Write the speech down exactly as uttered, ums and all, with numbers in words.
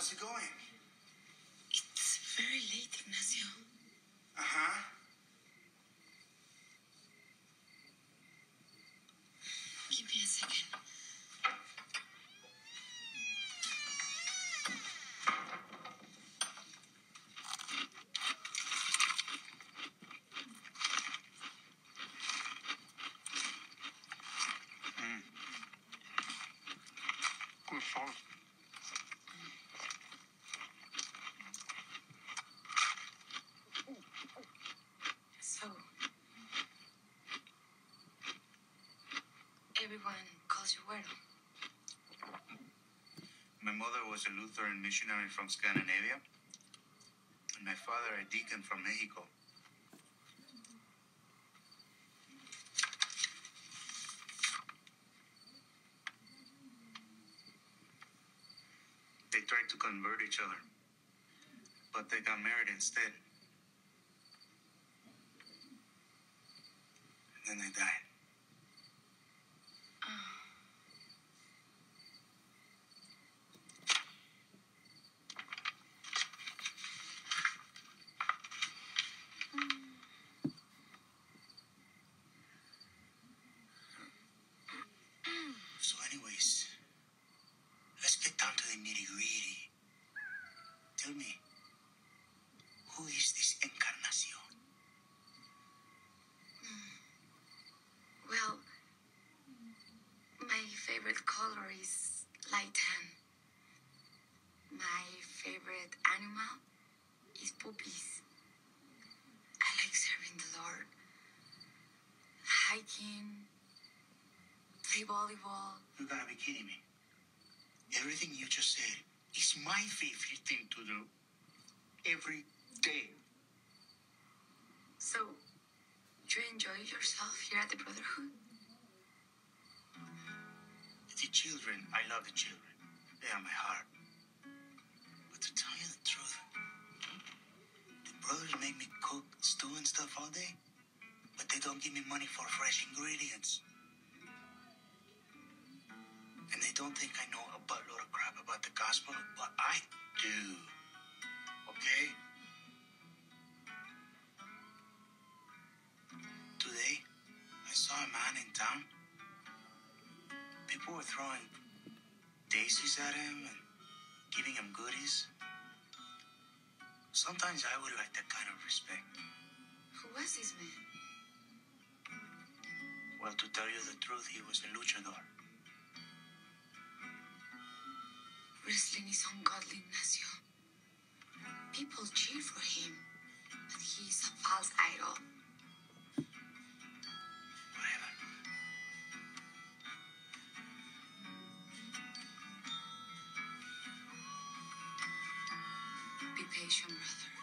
how's it going? It's very late, Ignacio. Uh-huh. Give me a second. Mm. Good sauce. So, everyone calls you Güero. My mother was a Lutheran missionary from Scandinavia, and my father a deacon from Mexico. They tried to convert each other, but they got married instead. And then they died. So anyways, let's get down to the nitty-gritty. Tell me, who is this Encarnacion? Well, my favorite color is light tan. My favorite animal is puppies. I like serving the Lord, hiking, play volleyball. You gotta be kidding me. Everything you just said is my favorite thing to do. Every day. So, you enjoy yourself here at the Brotherhood? The children, I love the children. They are my heart. But to tell you the truth, the brothers make me cook, stew and stuff all day, but they don't give me money for fresh ingredients. And they don't think I know a buttload of crap about the gospel, but I do. Okay? Today, I saw a man in town. People were throwing daisies at him and giving him goodies. Sometimes I would like that kind of respect. Who was this man? Well, to tell you the truth, he was a luchador. Wrestling is ungodly, Ignacio. People cheer for him, but he's a false idol. Whatever. Be patient, brother.